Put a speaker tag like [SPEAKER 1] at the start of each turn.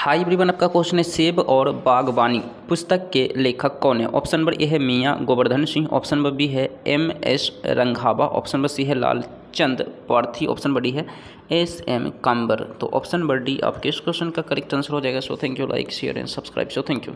[SPEAKER 1] High everyone, आपका question है सेब और बागवानी पुस्तक के लेखक कौन है। ऑप्शन नंबर ए है मियाँ Govardhan Singh, option number B है MS Randhawa, option number C है Lalchand Parthi, option number D है SM काम्बर। तो ऑप्शन नंबर डी आपके इस क्वेश्चन का करेक्ट आंसर हो जाएगा। So thank you, like share and subscribe. So thank you.